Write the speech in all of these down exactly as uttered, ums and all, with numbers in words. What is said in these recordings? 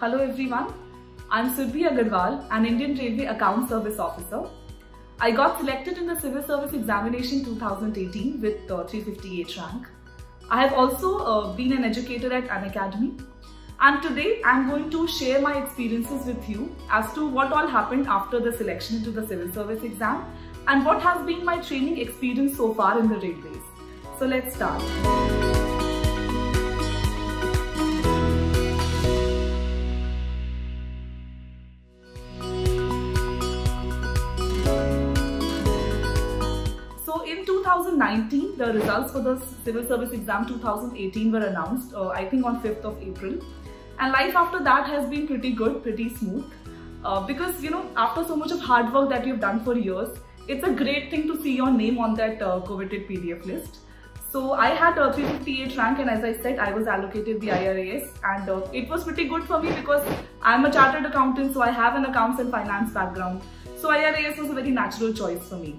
Hello everyone, I'm Surabhi Agrawal, an Indian Railway Account Service Officer. I got selected in the Civil Service Examination two thousand eighteen with uh, three fifty-eight rank. I have also uh, been an educator at an academy, and today I'm going to share my experiences with you as to what all happened after the selection into the Civil Service exam and what has been my training experience so far in the railways. So let's start. In two thousand nineteen, the results for the Civil Service Exam two thousand eighteen were announced, uh, I think on fifth of April. And life after that has been pretty good, pretty smooth. Uh, because, you know, after so much of hard work that you've done for years, it's a great thing to see your name on that uh, coveted P D F list. So I had a three fifty-eight rank, and as I said, I was allocated the I R A S, and uh, it was pretty good for me because I'm a chartered accountant, so I have an accounts and finance background. So I R A S was a very natural choice for me.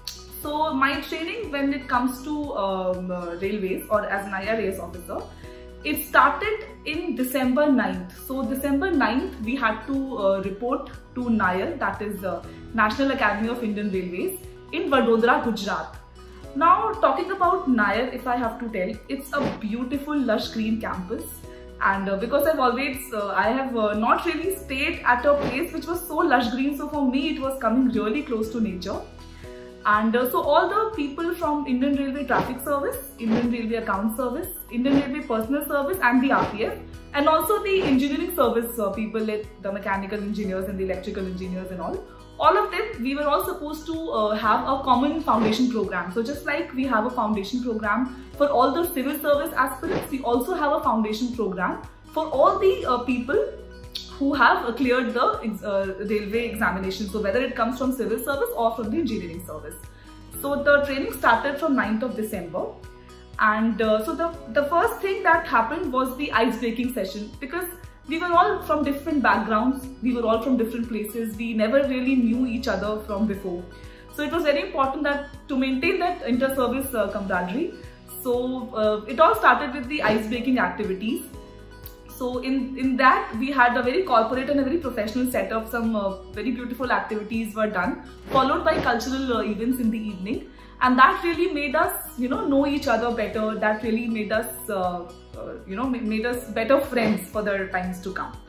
So my training when it comes to um, uh, railways or as an I R A S officer, it started in December ninth. So December ninth, we had to uh, report to NAIR, that is the National Academy of Indian Railways in Vadodara, Gujarat. Now talking about NAIR, if I have to tell, it's a beautiful lush green campus. And uh, because I've always, uh, I have uh, not really stayed at a place which was so lush green. So for me, it was coming really close to nature. And uh, so all the people from Indian Railway Traffic Service, Indian Railway Account Service, Indian Railway Personnel Service and the R P F, and also the engineering service uh, people like the mechanical engineers and the electrical engineers and all, all of them, we were all supposed to uh, have a common foundation program. So just like we have a foundation program for all the civil service aspirants, we also have a foundation program for all the uh, people who have cleared the uh, railway examination, so whether it comes from civil service or from the engineering service. So the training started from ninth of December, and uh, so the, the first thing that happened was the ice-breaking session, because we were all from different backgrounds, we were all from different places, we never really knew each other from before. So it was very important that to maintain that inter-service uh, camaraderie. So uh, it all started with the ice-breaking activities. So in, in that, we had a very corporate and a very professional setup. Some uh, very beautiful activities were done, followed by cultural uh, events in the evening. And that really made us, you know, know each other better. That really made us, uh, uh, you know, made us better friends for the times to come.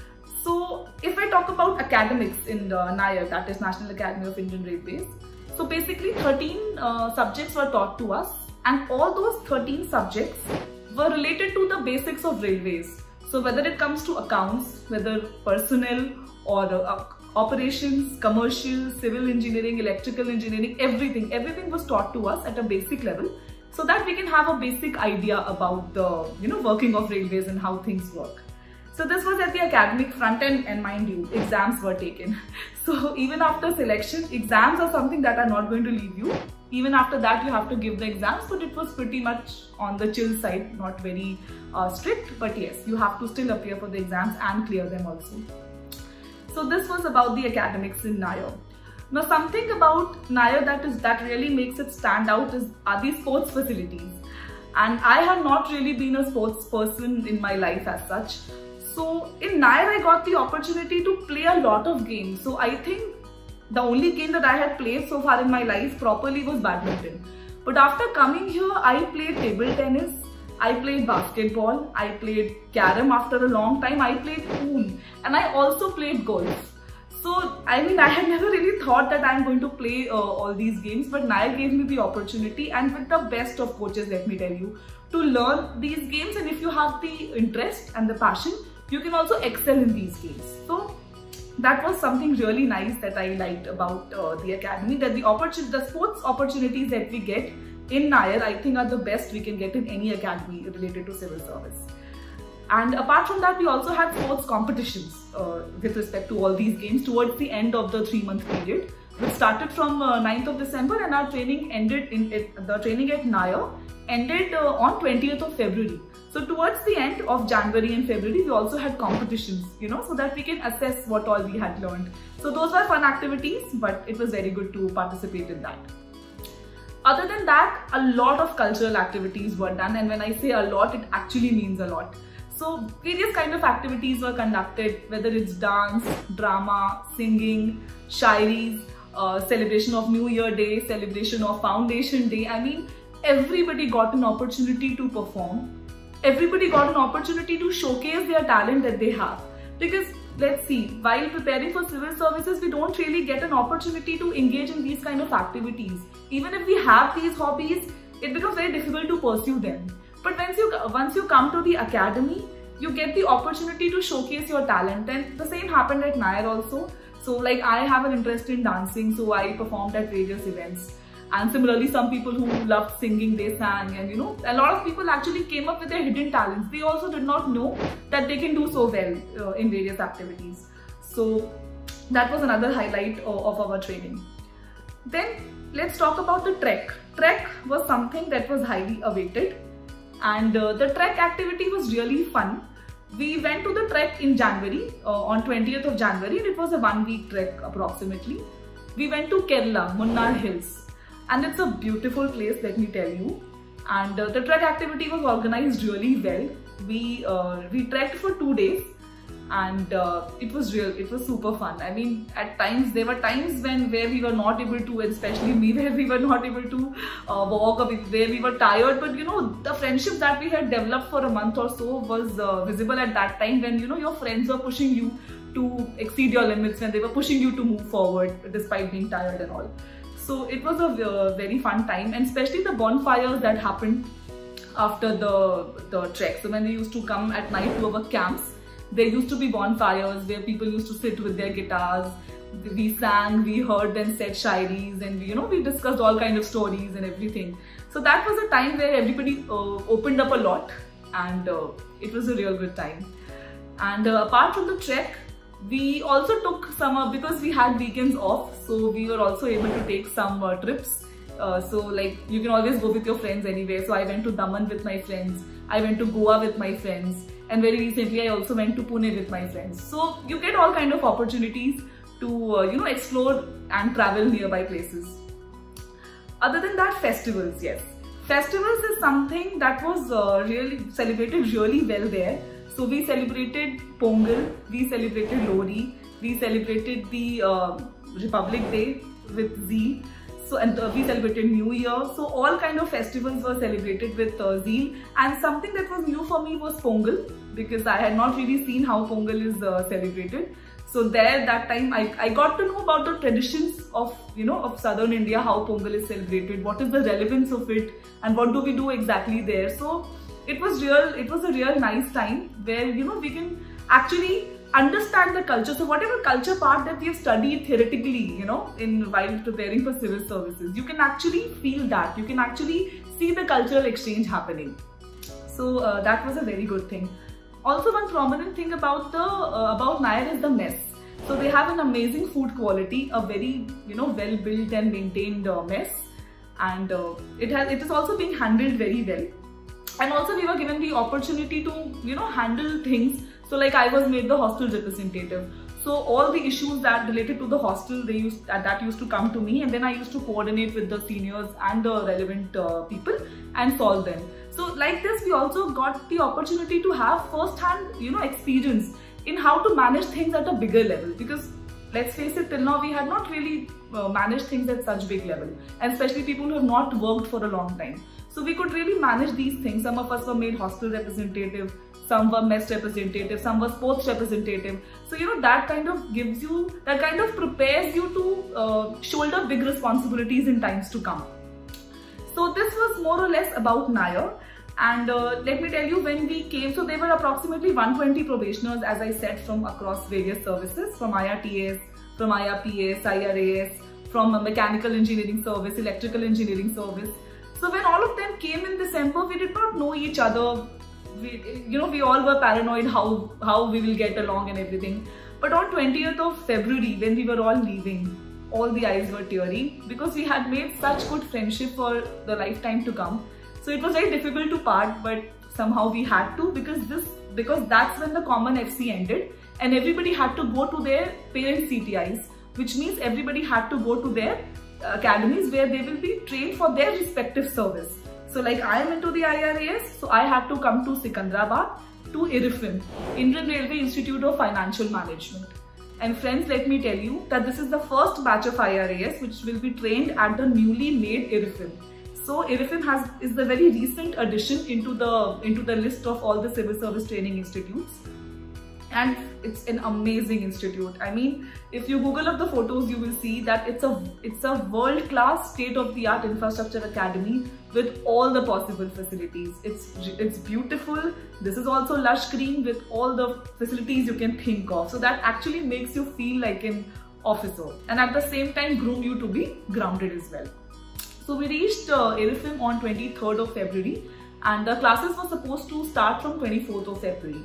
So if I talk about academics in the NAIR, that is National Academy of Indian Railways. So basically thirteen uh, subjects were taught to us, and all those thirteen subjects were related to the basics of railways. So whether it comes to accounts, whether personnel or uh, operations, commercial, civil engineering, electrical engineering, everything, everything was taught to us at a basic level, so that we can have a basic idea about the, you know, working of railways and how things work. So this was at the academic front end, and mind you, exams were taken. So even after selection, exams are something that are not going to leave you. Even after that, you have to give the exams, but it was pretty much on the chill side, not very uh, strict, but yes, you have to still appear for the exams and clear them also. So this was about the academics in NAIR. Now something about NAIR that is that really makes it stand out is are the sports facilities. And I have not really been a sports person in my life as such. So in NAIR, I got the opportunity to play a lot of games. So I think the only game that I had played so far in my life properly was badminton. But after coming here, I played table tennis, I played basketball, I played carom after a long time, I played pool, and I also played golf. So I mean, I had never really thought that I'm going to play uh, all these games, but NAIR gave me the opportunity, and with the best of coaches, let me tell you, to learn these games. And if you have the interest and the passion, you can also excel in these games. So that was something really nice that I liked about uh, the academy, that the opportunity, the sports opportunities that we get in NAIR, I think are the best we can get in any academy related to civil service. And apart from that, we also had sports competitions uh, with respect to all these games towards the end of the three month period, which started from uh, ninth of December, and our training ended in it, the training at NAIR ended uh, on twentieth of February. So towards the end of January and February, we also had competitions, you know, so that we can assess what all we had learned. So those were fun activities, but it was very good to participate in that. Other than that, a lot of cultural activities were done, and when I say a lot, it actually means a lot. So various kind of activities were conducted, whether it's dance, drama, singing, shairis, uh, celebration of New Year Day, celebration of Foundation Day. I mean, everybody got an opportunity to perform. Everybody got an opportunity to showcase their talent that they have. Because let's see, while preparing for civil services, we don't really get an opportunity to engage in these kind of activities. Even if we have these hobbies, it becomes very difficult to pursue them. But once you, once you come to the academy, you get the opportunity to showcase your talent. And the same happened at NAIR also. So like I have an interest in dancing, so I performed at various events. And similarly, some people who loved singing, they sang, and you know, a lot of people actually came up with their hidden talents. They also did not know that they can do so well uh, in various activities. So that was another highlight of, of our training. Then let's talk about the trek. Trek was something that was highly awaited, and uh, the trek activity was really fun. We went to the trek in January, uh, on twentieth of January, and it was a one week trek approximately. We went to Kerala, Munnar Hills. And it's a beautiful place, let me tell you. And uh, the trek activity was organized really well. We uh, we trekked for two days, and uh, it was real. It was super fun. I mean, at times there were times when where we were not able to, especially me, where we were not able to uh, walk, or where we were tired. But you know, the friendship that we had developed for a month or so was uh, visible at that time, when you know your friends were pushing you to exceed your limits, when they were pushing you to move forward despite being tired and all. So it was a uh, very fun time, and especially the bonfires that happened after the, the trek. So when they used to come at night to our camps, there used to be bonfires where people used to sit with their guitars. We sang, we heard them said shairis, and we, you know, we discussed all kind of stories and everything. So that was a time where everybody uh, opened up a lot, and uh, it was a real good time. And uh, apart from the trek, we also took some, uh, because we had weekends off, so we were also able to take some uh, trips. Uh, so like, you can always go with your friends anyway. So I went to Daman with my friends, I went to Goa with my friends, and very recently I also went to Pune with my friends. So you get all kind of opportunities to uh, you know, explore and travel nearby places. Other than that, festivals, yes. Festivals is something that was uh, really celebrated really well there. So we celebrated Pongal, we celebrated Lohri, we celebrated the uh, Republic Day with zeal. So and uh, we celebrated New Year. So all kind of festivals were celebrated with uh, zeal. And something that was new for me was Pongal, because I had not really seen how Pongal is uh, celebrated. So there, that time, I, I got to know about the traditions of, you know, of Southern India, how Pongal is celebrated, what is the relevance of it, and what do we do exactly there. So it was real, it was a real nice time where, you know, we can actually understand the culture. So whatever culture part that we have studied theoretically, you know, in while preparing for civil services, you can actually feel that, you can actually see the cultural exchange happening. So uh, that was a very good thing. Also, one prominent thing about the uh, about NAIR is the mess. So they have an amazing food quality, a very, you know, well built and maintained uh, mess, and uh, it has it is also being handled very well. And also we were given the opportunity to, you know, handle things. So like I was made the hostel representative. So all the issues that related to the hostel, they used uh, that used to come to me, and then I used to coordinate with the seniors and the relevant uh, people and solve them. So like this, we also got the opportunity to have first-hand, you know, experience in how to manage things at a bigger level. Because let's face it, till now we had not really uh, managed things at such big level, and especially people who have not worked for a long time. So we could really manage these things. Some of us were made hostel representative, some were mess representative, some were sports representative. So, you know, that kind of gives you, that kind of prepares you to uh, shoulder big responsibilities in times to come. So this was more or less about NAIR. And uh, let me tell you, when we came, so there were approximately one hundred twenty probationers, as I said, from across various services, from I R T S, from I R P S, I R A S, from a mechanical engineering service, electrical engineering service. So when all of them came in December, we did not know each other. We, you know, we all were paranoid how, how we will get along and everything. But on twentieth of February, when we were all leaving, all the eyes were teary, because we had made such good friendship for the lifetime to come. So it was very difficult to part, but somehow we had to, because this, because that's when the common F C ended, and everybody had to go to their parent C T Is, which means everybody had to go to their academies where they will be trained for their respective service. So like I am into the I R A S, so I had to come to Secunderabad, to I R F I M, Indian Railway Institute of Financial Management. And friends, let me tell you that this is the first batch of I R A S which will be trained at the newly made I R F I M. So I R F I M has is the very recent addition into the into the list of all the civil service training institutes. And it's an amazing institute. I mean, if you Google up the photos, you will see that it's a it's a world-class, state-of-the-art infrastructure academy with all the possible facilities. It's it's beautiful. This is also lush green with all the facilities you can think of. So that actually makes you feel like an officer, and at the same time groom you to be grounded as well. So we reached uh, I R F I M on twenty-third of February, and the classes were supposed to start from twenty-fourth of February.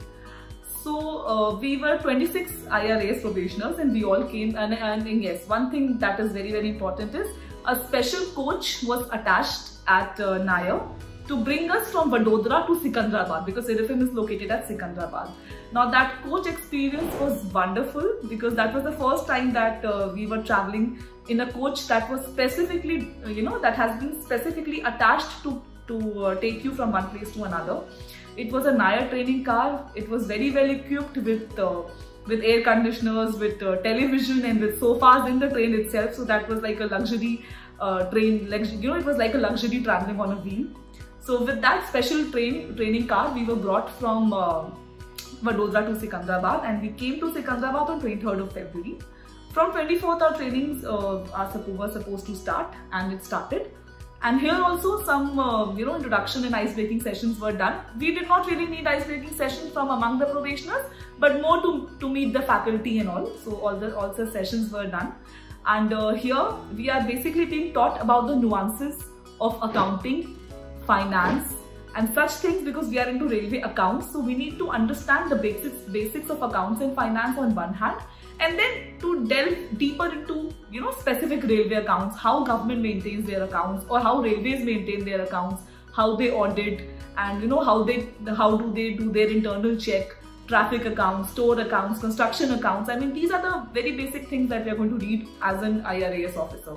So uh, we were twenty-six I R A S probationers, and we all came, and, and yes, one thing that is very very important is a special coach was attached at uh, N A I R to bring us from Vadodara to Secunderabad, because I R F I M is located at Secunderabad. Now that coach experience was wonderful, because that was the first time that uh, we were traveling in a coach that was specifically, you know, that has been specifically attached to, to uh, take you from one place to another. It was a N A I R training car. It was very well equipped with uh, with air conditioners, with uh, television, and with sofas in the train itself. So that was like a luxury uh, train, like, you know, it was like a luxury traveling on a wheel. So with that special train training car, we were brought from uh, Vadodara to Secunderabad, and we came to Secunderabad on twenty-third of February. From twenty-fourth, our trainings uh, are were supposed to start, and it started. And here also some, uh, you know, introduction and ice-breaking sessions were done. We did not really need ice-breaking sessions from among the probationers, but more to, to meet the faculty and all. So all the also sessions were done. And uh, here we are basically being taught about the nuances of accounting, finance, and such things, because we are into railway accounts. So we need to understand the basics, basics of accounts and finance on one hand, and then to delve deeper into, you know, specific railway accounts, how government maintains their accounts, or how railways maintain their accounts, how they audit, and you know, how they how do they do their internal check, traffic accounts, store accounts, construction accounts. I mean, these are the very basic things that we are going to read as an I R A S officer.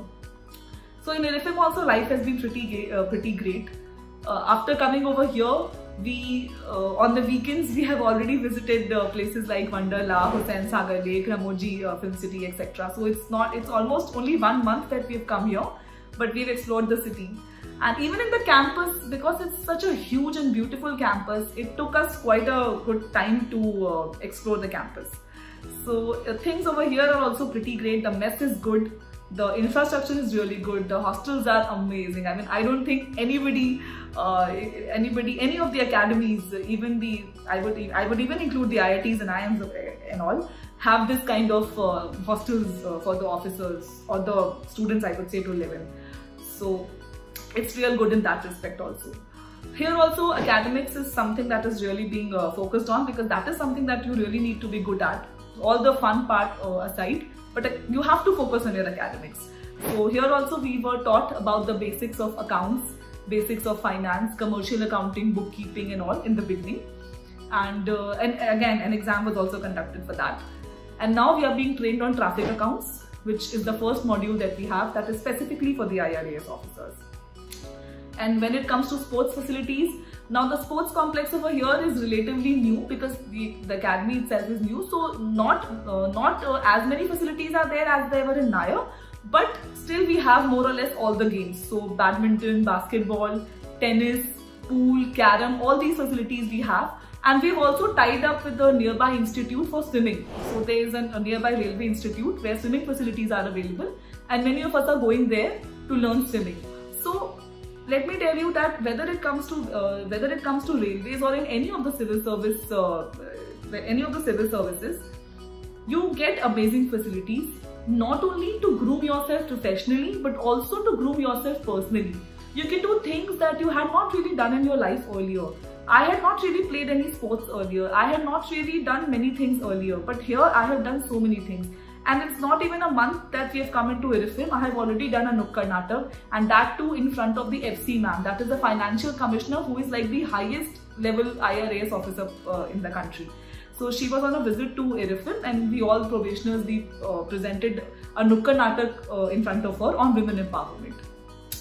So in I R F I M also life has been pretty uh, pretty great. Uh, after coming over here, we uh, on the weekends we have already visited uh, places like Wonderla, Hussain Sagar Lake, Ramoji uh, Film City, et cetera. So it's not it's almost only one month that we have come here, but we've explored the city. And even in the campus, because it's such a huge and beautiful campus, it took us quite a good time to uh, explore the campus. So uh, things over here are also pretty great. The mess is good. The infrastructure is really good. The hostels are amazing. I mean, I don't think anybody, uh, anybody, any of the academies, even the, I would, I would even include the I I Ts and I I Ms and all, have this kind of uh, hostels uh, for the officers or the students, I would say, to live in. So it's real good in that respect also. Here also, academics is something that is really being uh, focused on, because that is something that you really need to be good at. All the fun part uh, aside, but uh, you have to focus on your academics. So here also we were taught about the basics of accounts, basics of finance, commercial accounting, bookkeeping and all in the beginning. And, uh, and again, an exam was also conducted for that. And now we are being trained on traffic accounts, which is the first module that we have that is specifically for the I R A S officers. And when it comes to sports facilities, now the sports complex over here is relatively new, because the, the academy itself is new. So not, uh, not uh, as many facilities are there as there were in N A I R, but still we have more or less all the games. So badminton, basketball, tennis, pool, carom, all these facilities we have. And we've also tied up with the nearby institute for swimming. So there is an, a nearby railway institute where swimming facilities are available, and many of us are going there to learn swimming. So let me tell you that whether it comes to uh, whether it comes to railways or in any of the civil service, uh, any of the civil services, you get amazing facilities, not only to groom yourself professionally, but also to groom yourself personally. You can do things that you had not really done in your life earlier. I had not really played any sports earlier. I had not really done many things earlier, but here I have done so many things. And it's not even a month that we have come into I R F I M. I have already done a Nukkad Natak, and that too in front of the F C ma'am. That is the financial commissioner, who is like the highest level I R A S officer uh, in the country. So she was on a visit to I R F I M, and we all probationers, we uh, presented a Nukkad Natak uh, in front of her on women empowerment. So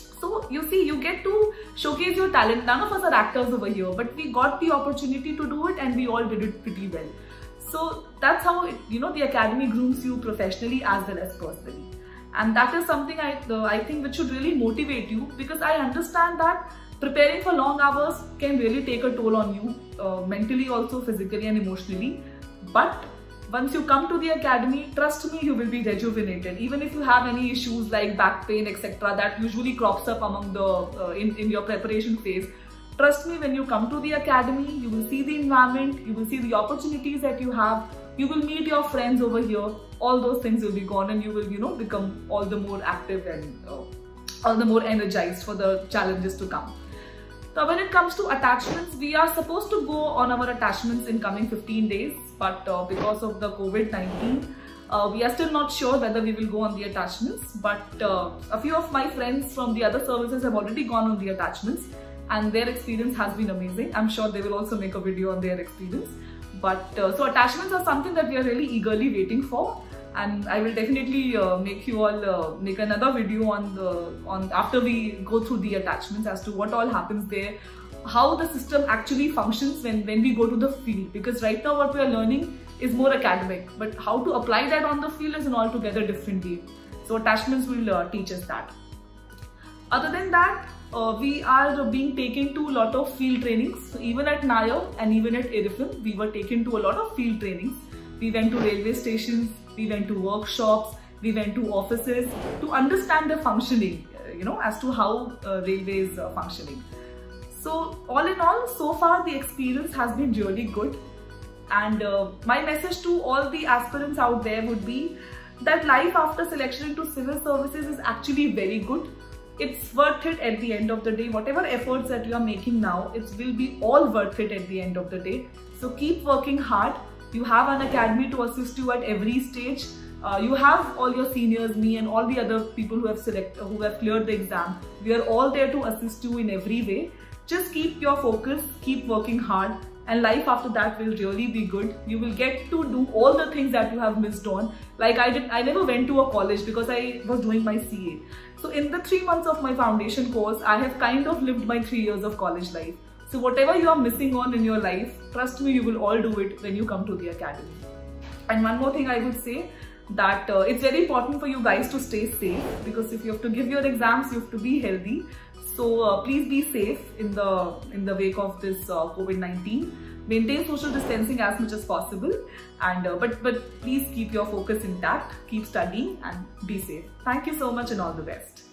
So you see, you get to showcase your talent. None of us are actors over here, but we got the opportunity to do it and we all did it pretty well. So that's how it, you know, the academy grooms you professionally as well as personally. And that is something I, uh, I think which should really motivate you, because I understand that preparing for long hours can really take a toll on you, uh, mentally also, physically and emotionally. But once you come to the academy, trust me, you will be rejuvenated. Even if you have any issues like back pain, et cetera, that usually crops up among the uh, in, in your preparation phase. Trust me, when you come to the academy, you will see the environment, you will see the opportunities that you have, you will meet your friends over here. All those things will be gone, and you will, you know, become all the more active and uh, all the more energized for the challenges to come. So when it comes to attachments, we are supposed to go on our attachments in coming fifteen days, but uh, because of the COVID nineteen, uh, we are still not sure whether we will go on the attachments. But uh, a few of my friends from the other services have already gone on the attachments, and their experience has been amazing. I'm sure they will also make a video on their experience. But uh, so attachments are something that we are really eagerly waiting for. And I will definitely uh, make you all uh, make another video on the on after we go through the attachments as to what all happens there, how the system actually functions when when we go to the field. Because right now what we are learning is more academic, but how to apply that on the field is an altogether different game. So attachments will uh, teach us that. Other than that, uh, we are being taken to a lot of field trainings. So even at N A I R and even at I R F M, we were taken to a lot of field trainings. We went to railway stations. We went to workshops, we went to offices to understand the functioning, you know, as to how uh, railway is uh, functioning. So all in all, so far the experience has been really good. And uh, my message to all the aspirants out there would be that life after selection into civil services is actually very good. It's worth it at the end of the day. Whatever efforts that you are making now, it will be all worth it at the end of the day. So keep working hard. You have an academy to assist you at every stage. Uh, you have all your seniors, me and all the other people who have select, who have cleared the exam. We are all there to assist you in every way. Just keep your focus, keep working hard, and life after that will really be good. You will get to do all the things that you have missed on. Like I did, I never went to a college because I was doing my C A. So in the three months of my foundation course, I have kind of lived my three years of college life. So whatever you are missing on in your life, trust me, you will all do it when you come to the academy. And one more thing I would say, that uh, it's very important for you guys to stay safe, because if you have to give your exams, you have to be healthy. So uh, please be safe in the in the wake of this uh, COVID nineteen. Maintain social distancing as much as possible, and uh, but but please keep your focus intact, keep studying and be safe. Thank you so much and all the best.